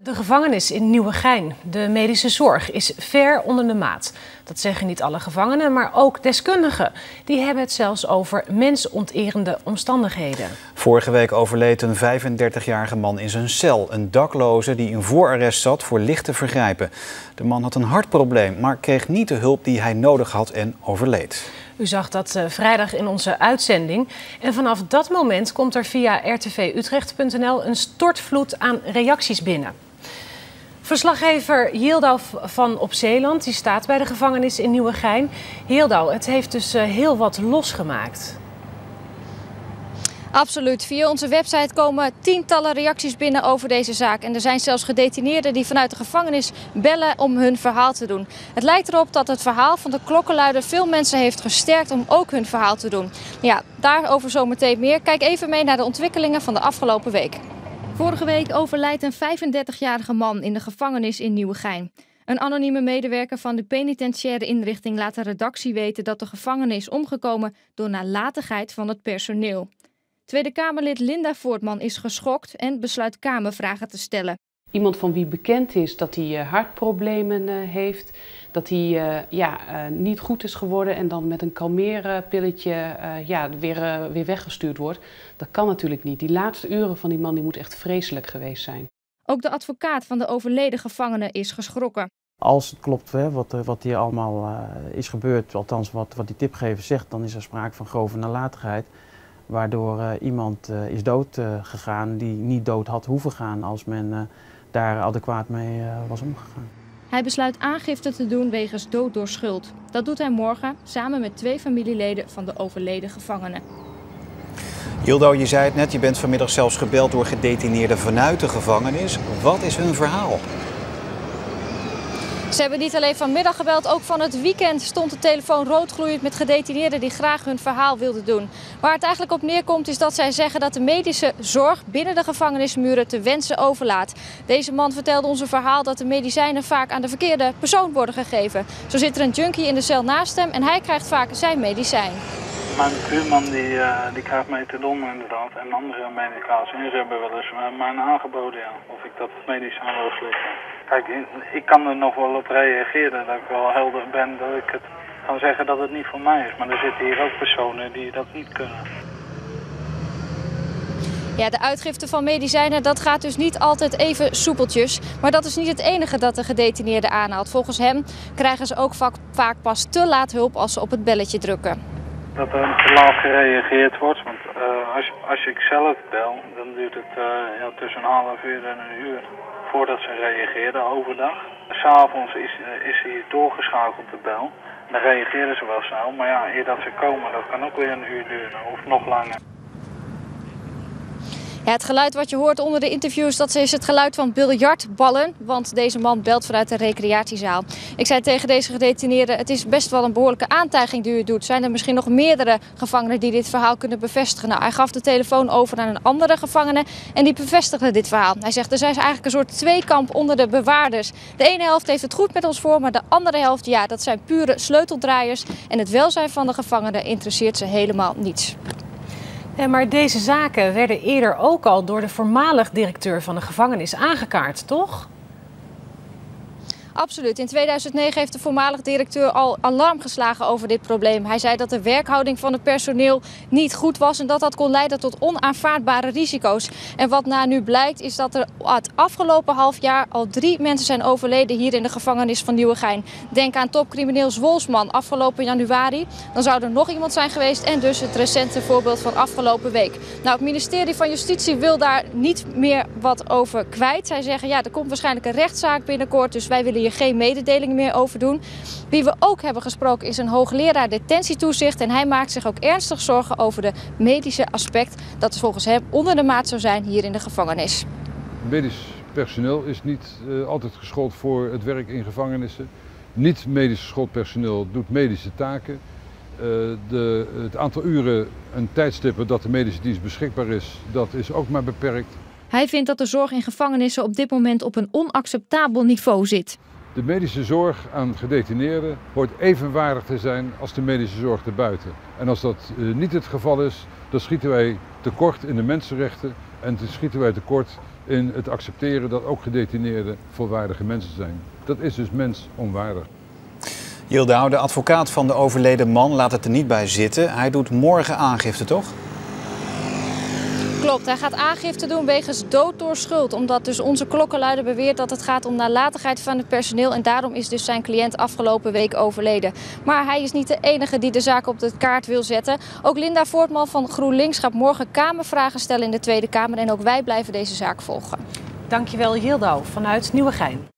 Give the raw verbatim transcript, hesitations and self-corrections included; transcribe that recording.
De gevangenis in Nieuwegein, de medische zorg, is ver onder de maat. Dat zeggen niet alle gevangenen, maar ook deskundigen. Die hebben het zelfs over mensonterende omstandigheden. Vorige week overleed een vijfendertigjarige man in zijn cel. Een dakloze die in voorarrest zat voor lichte vergrijpen. De man had een hartprobleem, maar kreeg niet de hulp die hij nodig had en overleed. U zag dat uh, vrijdag in onze uitzending. En vanaf dat moment komt er via r t v utrecht punt n l een stortvloed aan reacties binnen. Verslaggever Hildau van Op Zeeland die staat bij de gevangenis in Nieuwegein. Hildau, het heeft dus uh, heel wat losgemaakt. Absoluut. Via onze website komen tientallen reacties binnen over deze zaak. En er zijn zelfs gedetineerden die vanuit de gevangenis bellen om hun verhaal te doen. Het lijkt erop dat het verhaal van de klokkenluider veel mensen heeft gesterkt om ook hun verhaal te doen. Ja, daarover zometeen meer. Kijk even mee naar de ontwikkelingen van de afgelopen week. Vorige week overlijdt een vijfendertigjarige man in de gevangenis in Nieuwegein. Een anonieme medewerker van de penitentiaire inrichting laat de redactie weten dat de gevangene is omgekomen door nalatigheid van het personeel. Tweede Kamerlid Linda Voortman is geschokt en besluit Kamervragen te stellen. Iemand van wie bekend is dat hij uh, hartproblemen uh, heeft, dat hij uh, ja, uh, niet goed is geworden en dan met een kalmeerpilletje uh, ja, weer, uh, weer weggestuurd wordt. Dat kan natuurlijk niet. Die laatste uren van die man die moet echt vreselijk geweest zijn. Ook de advocaat van de overleden gevangene is geschrokken. Als het klopt hè, wat, wat hier allemaal uh, is gebeurd, althans wat, wat die tipgever zegt, dan is er sprake van grove nalatigheid. Waardoor uh, iemand uh, is dood uh, gegaan die niet dood had hoeven gaan als men uh, daar adequaat mee uh, was omgegaan. Hij besluit aangifte te doen wegens dood door schuld. Dat doet hij morgen samen met twee familieleden van de overleden gevangenen. Hildau, je zei het net, je bent vanmiddag zelfs gebeld door gedetineerden vanuit de gevangenis. Wat is hun verhaal? Ze hebben niet alleen vanmiddag gebeld, ook van het weekend stond de telefoon roodgloeiend met gedetineerden die graag hun verhaal wilden doen. Waar het eigenlijk op neerkomt is dat zij zeggen dat de medische zorg binnen de gevangenismuren te wensen overlaat. Deze man vertelde ons een verhaal dat de medicijnen vaak aan de verkeerde persoon worden gegeven. Zo zit er een junkie in de cel naast hem en hij krijgt vaak zijn medicijn. Mijn buurman die, uh, die krijgt methadon inderdaad en andere medicatie. En ze hebben wel eens uh, mij aangeboden ja, of ik dat medicijn wil slikken. Kijk, ik kan er nog wel op reageren dat ik wel helder ben dat ik het kan zeggen dat het niet voor mij is. Maar er zitten hier ook personen die dat niet kunnen. Ja, de uitgifte van medicijnen dat gaat dus niet altijd even soepeltjes. Maar dat is niet het enige dat de gedetineerde aanhaalt. Volgens hem krijgen ze ook vaak pas te laat hulp als ze op het belletje drukken. Dat er te laat gereageerd wordt, want uh, als, als ik zelf bel, dan duurt het uh, ja, tussen een half uur en een uur voordat ze reageren overdag. S'avonds is, uh, is hij doorgeschakeld de bel, dan reageren ze wel snel, maar ja, eer dat ze komen, dat kan ook weer een uur duren of nog langer. Ja, het geluid wat je hoort onder de interviews, dat is het geluid van biljartballen. Want deze man belt vanuit de recreatiezaal. Ik zei tegen deze gedetineerden, het is best wel een behoorlijke aantijging die u doet. Zijn er misschien nog meerdere gevangenen die dit verhaal kunnen bevestigen? Nou, hij gaf de telefoon over aan een andere gevangene en die bevestigde dit verhaal. Hij zegt, er zijn eigenlijk een soort tweekamp onder de bewaarders. De ene helft heeft het goed met ons voor, maar de andere helft, ja, dat zijn pure sleuteldraaiers. En het welzijn van de gevangenen interesseert ze helemaal niets. Ja, maar deze zaken werden eerder ook al door de voormalig directeur van de gevangenis aangekaart, toch? Absoluut. In tweeduizend negen heeft de voormalig directeur al alarm geslagen over dit probleem. Hij zei dat de werkhouding van het personeel niet goed was en dat dat kon leiden tot onaanvaardbare risico's. En wat na nu blijkt is dat er het afgelopen half jaar al drie mensen zijn overleden hier in de gevangenis van Nieuwegein. Denk aan topcrimineel Zwolsman afgelopen januari. Dan zou er nog iemand zijn geweest en dus het recente voorbeeld van afgelopen week. Nou, het ministerie van Justitie wil daar niet meer wat over kwijt. Zij zeggen ja, er komt waarschijnlijk een rechtszaak binnenkort, dus wij willen hier geen mededelingen meer over doen. Wie we ook hebben gesproken is een hoogleraar detentietoezicht en hij maakt zich ook ernstig zorgen over de medische aspect dat volgens hem onder de maat zou zijn hier in de gevangenis. Medisch personeel is niet uh, altijd geschoold voor het werk in gevangenissen. Niet medisch geschoold personeel doet medische taken. Uh, de, het aantal uren en tijdstippen dat de medische dienst beschikbaar is, dat is ook maar beperkt. Hij vindt dat de zorg in gevangenissen op dit moment op een onacceptabel niveau zit. De medische zorg aan gedetineerden hoort evenwaardig te zijn als de medische zorg erbuiten. En als dat uh, niet het geval is, dan schieten wij tekort in de mensenrechten en dan schieten wij tekort in het accepteren dat ook gedetineerden volwaardige mensen zijn. Dat is dus mensonwaardig. Yildau, de advocaat van de overleden man, laat het er niet bij zitten. Hij doet morgen aangifte, toch? Klopt, hij gaat aangifte doen wegens dood door schuld. Omdat dus onze klokkenluider beweert dat het gaat om nalatigheid van het personeel. En daarom is dus zijn cliënt afgelopen week overleden. Maar hij is niet de enige die de zaak op de kaart wil zetten. Ook Linda Voortman van GroenLinks gaat morgen Kamervragen stellen in de Tweede Kamer. En ook wij blijven deze zaak volgen. Dankjewel Yildau vanuit Nieuwegein.